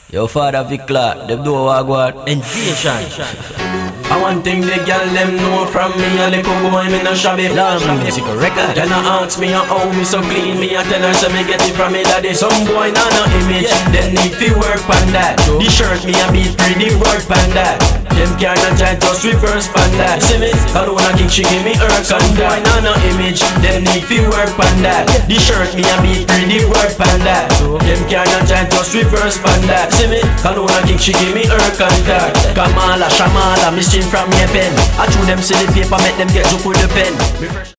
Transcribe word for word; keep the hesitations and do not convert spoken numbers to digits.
Your father Vicla, them do what what invasion. I one thing the girl them know from me, a little boy me no shabby. Love music record. Then I ask me how me so clean, me I tell her say me get it from me daddy. Some boy nah no image, then need to work on that. The shirt me a beat pretty work on that. Them cannot try just reverse on that. See me, I don't wanna kick she give me earth on that. Boy nah no image, then need to work on that. The shirt me a beat pretty work on that. Them cannot try just reverse on that. See me, I don't wanna kick she give me earth on that. Kamala, Shamala, mystery from your pen. I chew them silly paper, make them get joke with the pen.